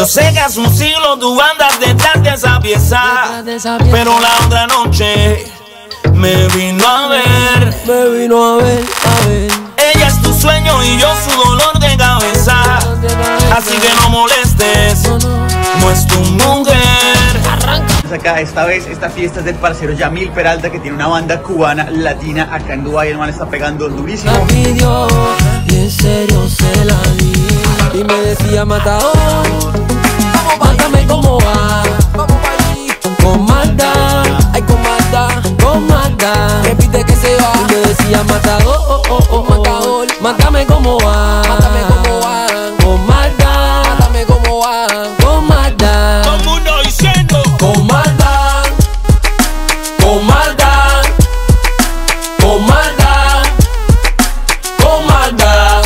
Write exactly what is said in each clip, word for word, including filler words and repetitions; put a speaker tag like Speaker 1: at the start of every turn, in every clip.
Speaker 1: sé que hace un siglo tú andas detrás de esa pieza, de esa pieza. Pero la otra noche me vino a ver,
Speaker 2: me vino a ver, a ver.
Speaker 1: Ella es tu sueño y yo su dolor de cabeza, así que no molestes, no, no. no es tu mujer.
Speaker 2: Arranca.
Speaker 3: Acá esta vez esta fiesta es del parcero Yamil Peralta, que tiene una banda cubana latina acá en Dubái. El man está pegando durísimo.
Speaker 2: La pidió y en serio se la di y me decía matador, mátame como va, con maldad, ay con maldad, con maldad, repite que se va. Y me decía matador, oh, oh, oh, matador, mátame como va, mátame como va, con maldad, mátame como va, con maldad.
Speaker 1: Todo el mundo diciendo
Speaker 2: con maldad, con maldad, con maldad, con maldad.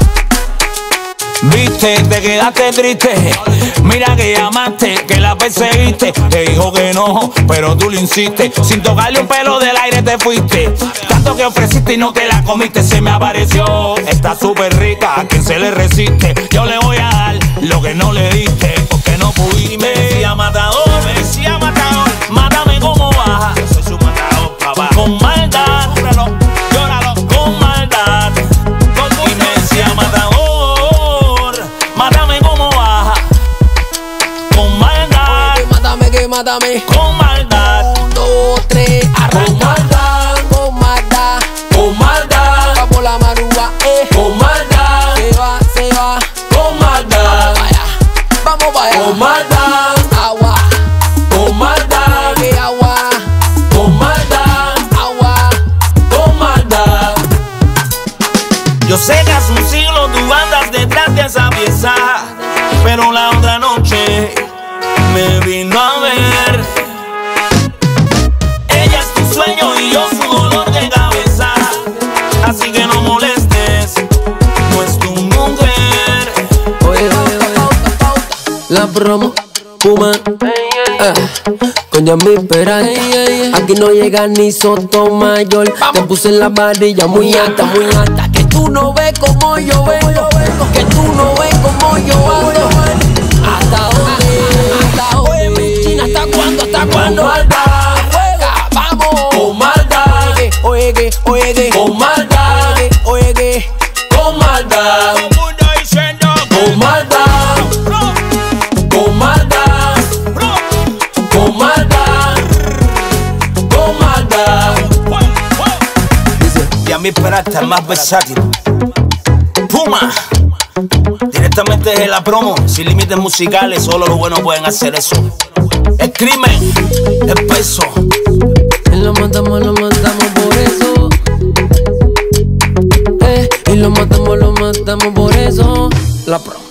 Speaker 1: Viste, te quedaste triste, mira que llamaste, que la perseguiste. Te dijo que no, pero tú lo insistes. Sin tocarle un pelo del aire te fuiste. Tanto que ofreciste y no te la comiste. Se me apareció, está súper rica, a quien se le resiste. Yo le voy a dar lo que no le diste, porque no pudiste. Me decía matador, me decía matador, mátame como baja. Yo soy su matador, papá. Con maldad, llóralo, llóralo, con maldad. Y me decía matador, mátame como baja, con maldad.
Speaker 2: Oye, mátame, que mátame,
Speaker 1: con maldad.
Speaker 2: Un, dos, tres, arranca. Con maldad, con maldad, con maldad. Vamos la marúa, eh. Con maldad, se va, se va. Con maldad, vaya, vamos vaya. Con maldad, agua. Con maldad, que agua. Con maldad, agua. Con maldad.
Speaker 1: Yo sé que hace un siglo tú andas detrás de esa pieza, pero la otra noche me vino a ver. Ella es tu sueño y yo su dolor de cabeza, así que no molestes, no es tu mujer.
Speaker 2: Oye, oye, oye, la promo, Puma, eh, con Yamil Peralta. Aquí no llega ni Sotomayor. Te puse en la varilla muy alta, muy alta. Que tú no ves como yo vengo, que tú no ves como yo ando. ¿Hasta dónde? ¿Hasta dónde? Mi china, ¿hasta cuándo? ¿Hasta cuándo? Con maldad, juega, vamos. Con maldad, oye que, oye que, con maldad, oye que, con maldad.
Speaker 1: Todo el mundo diciendo
Speaker 2: con maldad, con maldad, con maldad, con maldad.
Speaker 1: Yamil Peralta, el más versátil. Puma, directamente desde la promo, sin límites musicales, solo los buenos pueden hacer eso. El crimen, el peso.
Speaker 2: Y lo matamos, lo matamos por eso. Eh, y lo matamos, lo matamos por eso. La promo.